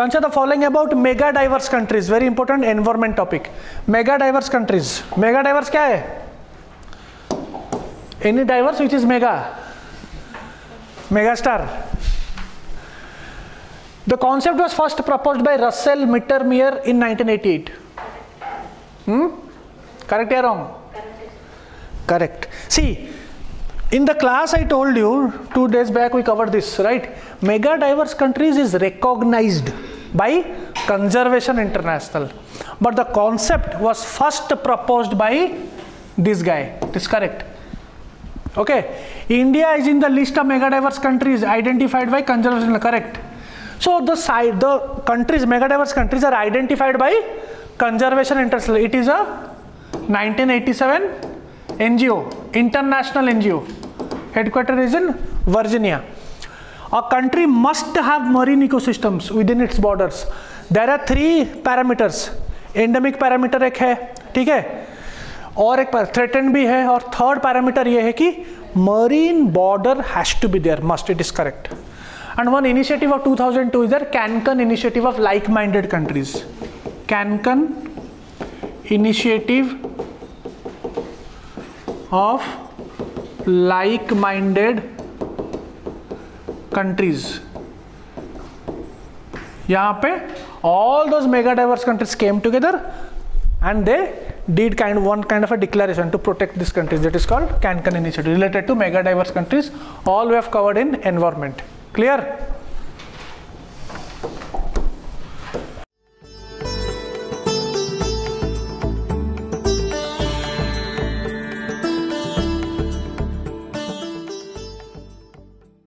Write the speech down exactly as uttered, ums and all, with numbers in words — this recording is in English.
Consider the following about mega diverse countries. Very important environment topic. Mega diverse countries. Mega diverse क्या है? Any diverse which is mega. Megastar. The concept was first proposed by Russell Mittermeier in nineteen eighty-eight. Hmm? Correct or wrong? Correct. See, in the class I told you two days back we covered this, right? Mega diverse countries is recognized by Conservation International, but the concept was first proposed by this guy. It is correct. Okay. India is in the list of mega diverse countries identified by Conservation. Correct. So the side, the countries, mega diverse countries are identified by Conservation International. It is a nineteen eighty-seven N G O, international N G O. Headquarters is in Virginia. A country must have marine ecosystems within its borders. There are three parameters. Endemic parameter एक है, ठीक है, और एक threatened भी है, और third parameter ये है कि marine border has to be there. Must, it is correct. And one initiative of two thousand two is there, Cancun initiative of like-minded countries. Cancun initiative of like-minded countries. यहाँ पे all those mega diverse countries came together and they did kind of one kind of a declaration to protect these countries. That is called Cancun initiative related to mega diverse countries. All we have covered in environment. Clear?